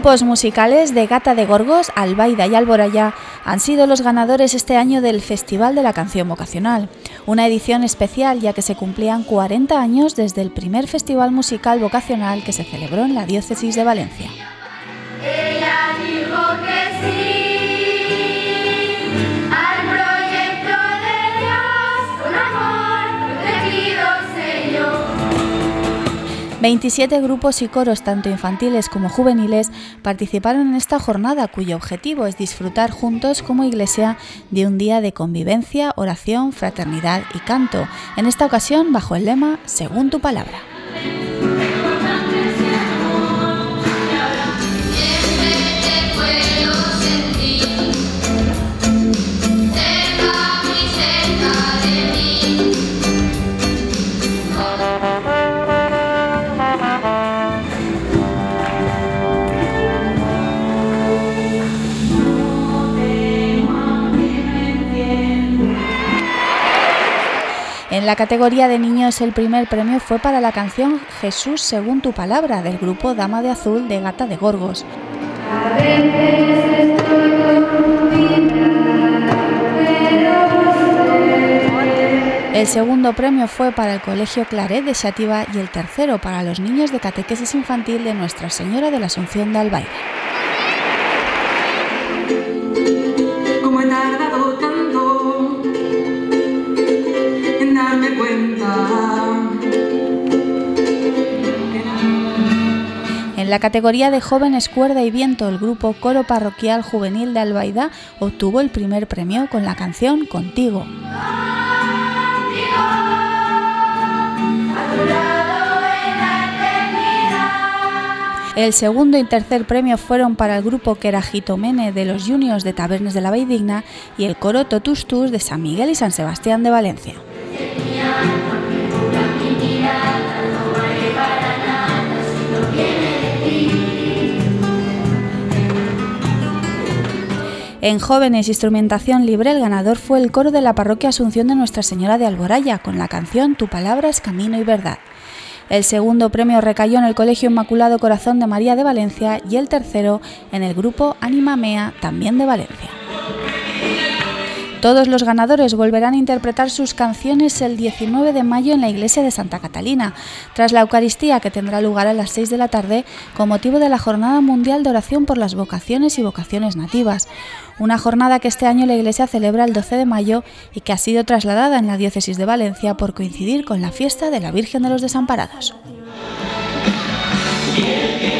grupos musicales de Gata de Gorgos, Albaida y Alboraya han sido los ganadores este año del Festival de la Canción Vocacional, una edición especial ya que se cumplían 40 años desde el primer festival musical vocacional que se celebró en la diócesis de Valencia. Ella dijo que sí. 27 grupos y coros, tanto infantiles como juveniles, participaron en esta jornada, cuyo objetivo es disfrutar juntos como iglesia de un día de convivencia, oración, fraternidad y canto, en esta ocasión bajo el lema Según tu palabra. En la categoría de niños, el primer premio fue para la canción Jesús según tu palabra, del grupo Dama de Azul de Gata de Gorgos. El segundo premio fue para el Colegio Claret de Xàtiva y el tercero para los niños de catequesis infantil de Nuestra Señora de la Asunción de Albaida. En la categoría de jóvenes cuerda y viento, el grupo Coro Parroquial Juvenil de Albaida obtuvo el primer premio con la canción Contigo. El segundo y tercer premio fueron para el grupo Querajitomene de los Juniors de Tabernes de la Valldigna y el coro Totus Tus de San Miguel y San Sebastián de Valencia. En jóvenes instrumentación libre, el ganador fue el coro de la parroquia Asunción de Nuestra Señora de Alboraya con la canción Tu palabra es camino y verdad. El segundo premio recayó en el Colegio Inmaculado Corazón de María de Valencia y el tercero en el grupo Ánima Mea, también de Valencia. Todos los ganadores volverán a interpretar sus canciones el 19 de mayo en la iglesia de Santa Catalina, tras la Eucaristía que tendrá lugar a las 6 de la tarde con motivo de la Jornada Mundial de Oración por las Vocaciones y Vocaciones Nativas, una jornada que este año la iglesia celebra el 12 de mayo y que ha sido trasladada en la diócesis de Valencia por coincidir con la fiesta de la Virgen de los Desamparados.